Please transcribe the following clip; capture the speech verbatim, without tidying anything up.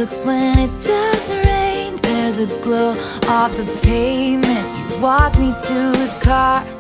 looks when it's just rained. There's a glow off the pavement. You walk me to the car.